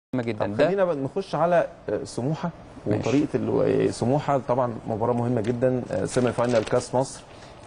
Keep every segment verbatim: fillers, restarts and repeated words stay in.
جدا. ده خلينا بقى نخش على سموحه وطريقه سموحه. طبعا مباراه مهمه جدا، سيمي فاينال كاس مصر.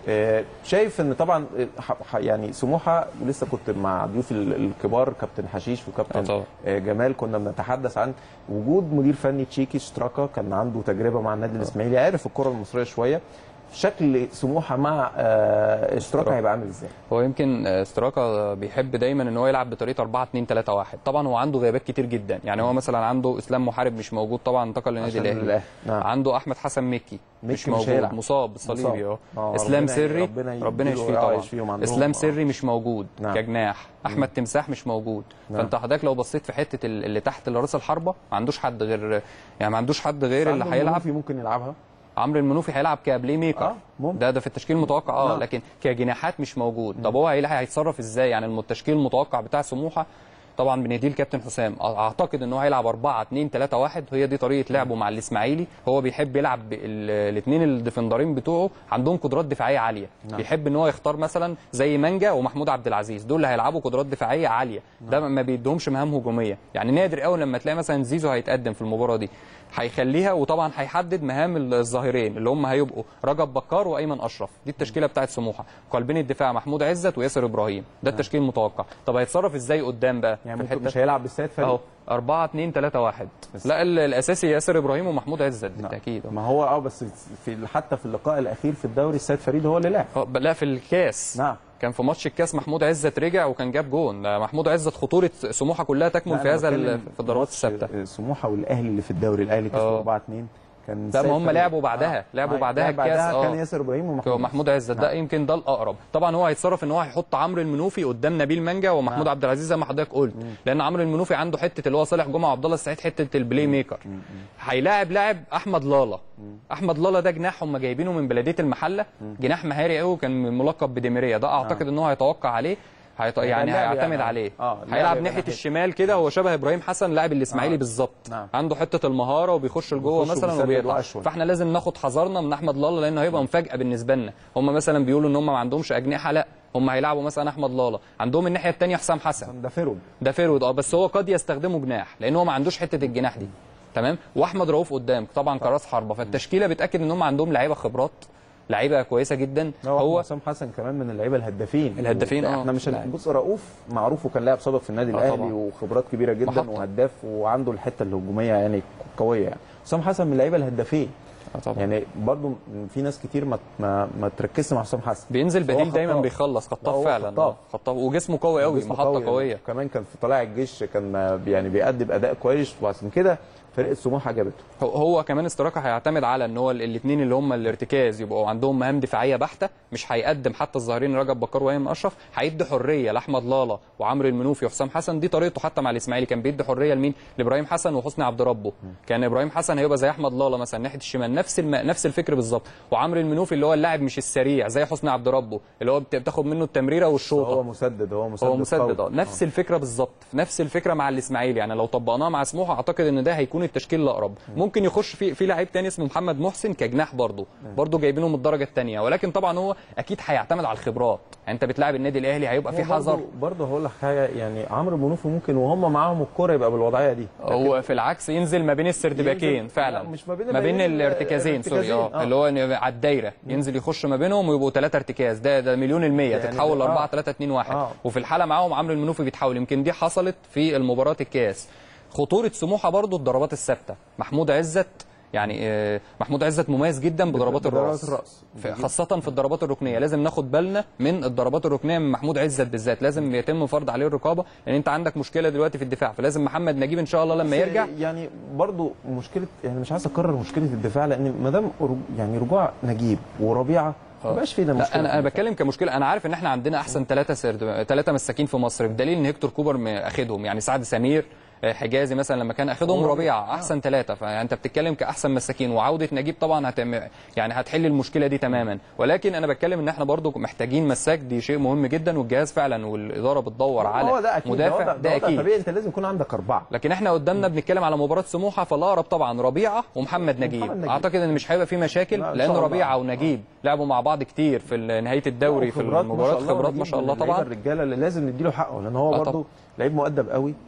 شايف ان طبعا يعني سموحه، ولسه كنت مع ضيوف الكبار كابتن حشيش وكابتن جمال كنا بنتحدث عن وجود مدير فني تشيكي شتراكا كان عنده تجربه مع النادي الاسماعيلي، عارف الكره المصريه شويه. شكل سموحه مع اشتراكا هيبقى عامل ازاي؟ هو يمكن اشتراكا بيحب دايما ان هو يلعب بطريقه أربعة اتنين تلاتة واحد. طبعا هو عنده غيابات كتير جدا، يعني هو مثلا عنده اسلام محارب مش موجود، طبعا انتقل للنادي الاهلي. نعم. عنده احمد حسن مكي مش موجود، مش مصاب بالصليبي اهو. ربنا اسلام سري ربنا, ربنا يشفيه طبعا. اسلام سري مش موجود. نعم. كجناح. احمد مم. تمساح مش موجود. نعم. فانت حضرتك لو بصيت في حته اللي تحت راس الحربه ما عندوش حد غير، يعني ما عندوش حد غير اللي هيلعب. ممكن يلعبها عمرو المنوفي هيلعب كبلاي ميكر. آه ده ده في التشكيل المتوقع اه لكن كجناحات مش موجود. مم. طب هو هيتصرف ازاي؟ يعني التشكيل المتوقع بتاع سموحه طبعا بنديه الكابتن حسام، اعتقد ان هو هيلعب أربعة اتنين تلاتة واحد، وهي دي طريقه لعبه مع الاسماعيلي. هو بيحب يلعب الاثنين الديفندرين بتوعه عندهم قدرات دفاعيه عاليه. نعم. بيحب ان هو يختار مثلا زي مانجا ومحمود عبد العزيز، دول اللي هيلعبوا قدرات دفاعيه عاليه. نعم. ده ما بيديهمش مهام هجوميه، يعني نادر قوي لما تلاقي مثلا زيزو هيتقدم في المباراه دي هيخليها، وطبعا هيحدد مهام الظاهرين اللي هم هيبقوا رجب بكار وايمن اشرف. دي التشكيله بتاعت سموحه. قلبين الدفاع محمود عزت وياسر ابراهيم، ده التشكيل المتوقع. طب هيتصرف ازاي قدام بقى؟ يعني في مش هيلعب بالسيد فريد اهو أربعة اتنين تلاتة واحد. لا الاساسي ياسر ابراهيم ومحمود عزت بالتاكيد. ما هو اه بس في حتى في اللقاء الاخير في الدوري السيد فريد هو اللي لعب. لا في الكاس. نعم. كان في ماتش الكاس محمود عزت رجع وكان جاب جون. محمود عزت خطوره سموحه كلها تكمن في هذا في الضربات الثابته. سموحه والاهلي اللي في الدوري، الاهلي كسبوا أربعة اتنين. كان لا ما هم لعبوا بعدها آه. لعبوا بعدها الكاس اه كان ياسر ابراهيم ومحمود محمود عزت. ده يمكن ده الاقرب. طبعا هو هيتصرف ان هو هيحط عمرو المنوفي قدام نبيل مانجا ومحمود عبد العزيز زي ما حضرتك قلت. مم. لان عمرو المنوفي عنده حته اللي هو صالح جمعه وعبد الله السعيد، حته البلاي ميكر. هيلاعب لاعب احمد لالا. مم. احمد لالا ده جناح هم جايبينه من بلديه المحله. مم. جناح مهاري قوي وكان ملقب بديميريا. ده اعتقد ان هو هيتوقع عليه هيط... يعني هيعتمد يعني عليه. آه هيلعب ناحيه الشمال كده، هو شبه ابراهيم حسن لاعب الاسماعيلي آه. بالظبط. نعم. عنده حته المهاره وبيخش لجوه مثلا وبيطلع. فاحنا لازم ناخد حذرنا من احمد لالا لانه هيبقى مفاجاه بالنسبه لنا. هم مثلا بيقولوا ان هم ما عندهمش اجنحه، لا هم هيلعبوا مثلا احمد لالا، عندهم الناحيه الثانيه حسام حسن. ده فيرود ده فيرود اه بس هو قد يستخدمه جناح لان هو ما عندوش حته الجناح دي. تمام. واحمد رؤوف قدام طبعا كراس حربه. فالتشكيله بتاكد ان هم عندهم لعيبه خبرات، لعيبه كويسه جدا. هو حسام حسن كمان من اللعيبه الهدافين الهدافين اه احنا مش بص رؤوف معروف وكان لاعب سابق في النادي الاهلي طبعا. وخبرات كبيره جدا محطة. وهداف وعنده الحته الهجوميه يعني قويه. يعني حسام حسن من اللعيبه الهدافين طبعا. يعني برضو في ناس كتير ما ما, ما تركزش مع حسام حسن، بينزل بديل دايما بيخلص خطاف فعلا. خطاف خطاف وجسمه قوي قوي، محطه قوية. قويه كمان كان في طلائع الجيش كان يعني بيأدي باداء كويس، وعشان كده فرقه سموحه جابته. هو, هو كمان استراكه هيعتمد على ان هو الاثنين اللي هم الارتكاز يبقوا عندهم مهام دفاعيه بحته، مش هيقدم حتى الظاهرين رجب بكار وايمن اشرف، هيدي حريه لاحمد لالا وعمرو المنوفي وحسام حسن. دي طريقته حتى مع الاسماعيلي، كان بيدي حريه لمين؟ لابراهيم حسن وحسني عبد ربه. كان ابراهيم حسن هيبقى زي احمد لالا مثلا ناحيه الشمال، نفس الم... نفس الفكر بالظبط. وعمرو المنوفي اللي هو اللاعب مش السريع زي حسني عبد ربه اللي هو بتاخد منه التمريره والشوطه. هو مسدد هو مسدد هو مسدد اه نفس الفكره بالظبط، نفس الفكره مع الاسماعيلي. يعني لو طبقناها مع سموحه اعتقد ان ده هيكون التشكيل الاقرب. ممكن يخش في في لعيب تاني اسمه محمد محسن كجناح برضه برضه جايبينه من الدرجه الثانيه، ولكن طبعا هو اكيد هيعتمد على الخبرات. يعني انت بتلاعب النادي الاهلي هيبقى في حذر. برضه هقول لك حاجه، يعني عمرو منوفي ممكن وهم معاهم الكوره يبقى بالوضعيه دي، هو في العكس ينزل ما بين السردباكين فعلا، مش ما بين ما بين الارتكازين سوري اه اللي هو على الدايره ينزل يخش ما بينهم ويبقوا ثلاثه ارتكاز. ده ده مليون المية يعني تتحول ل أربعة ثلاثة اتنين واحد. آه. وفي الحاله معاهم عمرو المنوفي بيتحول. يمكن دي حصلت في المباراه الكاس. خطوره سموحه برضه الضربات الثابته. محمود عزت يعني محمود عزت مميز جدا بضربات الراس، الرأس. خاصه في الضربات الركنيه. لازم ناخد بالنا من الضربات الركنيه من محمود عزت بالذات، لازم يتم فرض عليه الرقابه لان انت عندك مشكله دلوقتي في الدفاع. فلازم محمد نجيب ان شاء الله لما يرجع. يعني برضو مشكله، يعني مش عايز اكرر مشكله الدفاع لان ما دام يعني رجوع نجيب وربيعه ما بقاش فينا مشكله. انا انا بتكلم كمشكله. انا عارف ان احنا عندنا احسن ثلاثه سرد ثلاثه مساكين في مصر، بدليل ان هيكتور كوبر اخدهم. يعني سعد سمير حجازي مثلا لما كان اخدهم ربيعه احسن ثلاثه. فانت بتتكلم كاحسن مساكين، وعوده نجيب طبعا هتم يعني هتحل المشكله دي تماما. ولكن انا بتكلم ان احنا برضو محتاجين مساك، دي شيء مهم جدا، والجهاز فعلا والاداره بتدور على ده أكيد. مدافع. ده, ده اكيد طبيعي، انت لازم يكون عندك اربعه. لكن احنا قدامنا بنتكلم على مباراه سموحه، فالاقرب طبعا ربيعه ومحمد نجيب. محمد نجيب. اعتقد ان مش هيبقى في مشاكل لان ربيعه ونجيب لعبوا مع بعض كتير في نهايه الدوري في المباريات. خبرات ما شاء الله طبعا. الرجاله اللي لازم نديله حقه لان هو برضو لعيب مؤدب قوي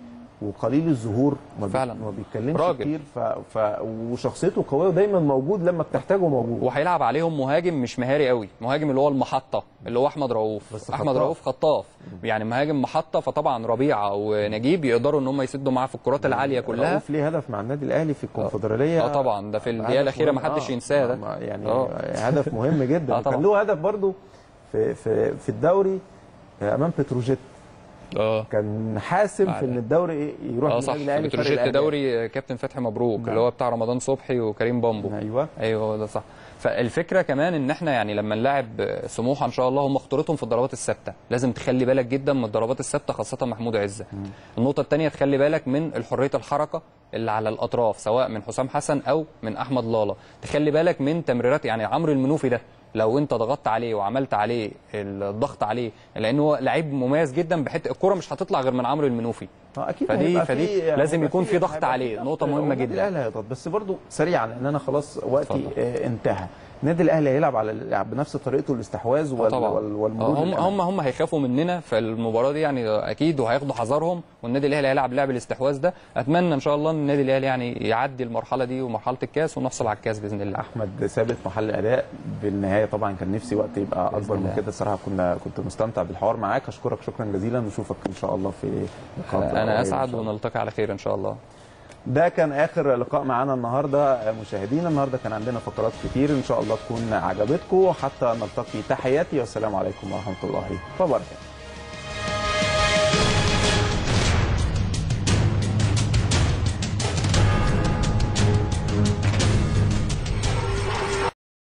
وقليل الظهور، ما فعلا ما بيتكلمش راجل. كتير، ف... ف... وشخصيته قويه ودايما موجود لما بتحتاجه موجود. وهيلعب عليهم مهاجم مش مهاري قوي، مهاجم اللي هو المحطه اللي هو احمد رؤوف. بس احمد خطاف. رؤوف خطاف يعني مهاجم محطه، فطبعا ربيعه ونجيب يقدروا ان هم يسدوا معاه في الكرات العاليه كلها. رؤوف ليه هدف مع النادي الاهلي في الكونفدراليه. اه طبعا ده في الدقيقه الاخيره ما حدش ينساه ده. آه يعني آه. هدف مهم جدا. آه طبعا. كان له هدف برضو في في في الدوري امام بتروجيت، اه كان حاسم في ان الدوري يروح اه صح، بتروجيت دوري كابتن فتحي مبروك. نعم. اللي هو بتاع رمضان صبحي وكريم بامبو. ايوه ايوه ده صح. فالفكره كمان ان احنا يعني لما نلاعب سموحه ان شاء الله، هم خطورتهم في الضربات الثابته، لازم تخلي بالك جدا من الضربات الثابته خاصه محمود عزه. النقطه الثانيه تخلي بالك من حريه الحركه اللي على الاطراف سواء من حسام حسن او من احمد لالا. تخلي بالك من تمريرات يعني عمرو المنوفي ده، لو انت ضغطت عليه وعملت عليه الضغط عليه، لانه لعيب مميز جدا بحته الكره مش هتطلع غير من عمرو المنوفي. اه اكيد. فدي فدي لازم يكون في ضغط عليه، نقطه مهمه جدا. الاهلي هيضغط، بس برضو سريعا لان انا خلاص وقتي آه انتهى. النادي الاهلي هيلعب على بنفس طريقته الاستحواذ وال والمرور. هم هم هم هيخافوا مننا في المباراه دي يعني اكيد، وهياخدوا حذرهم، والنادي الاهلي هيلعب لعب الاستحواذ ده. اتمنى ان شاء الله ان النادي الاهلي يعني يعدي المرحله دي ومرحله الكاس ونحصل على الكاس باذن الله. احمد ثابت محل اداء بالنهايه. طبعا كان نفسي وقت يبقى اكبر من كده الصراحه، كنا كنت مستمتع بالحوار معاك. اشكرك شكرا جزيلا، ونشوفك ان شاء الله في لقاء. انا اسعد ونلتقي على خير ان شاء الله. ده كان اخر لقاء معانا النهارده مشاهدينا. النهارده كان عندنا فقرات كتير ان شاء الله تكون عجبتكم. حتى نلتقي، تحياتي والسلام عليكم ورحمه الله وبركاته.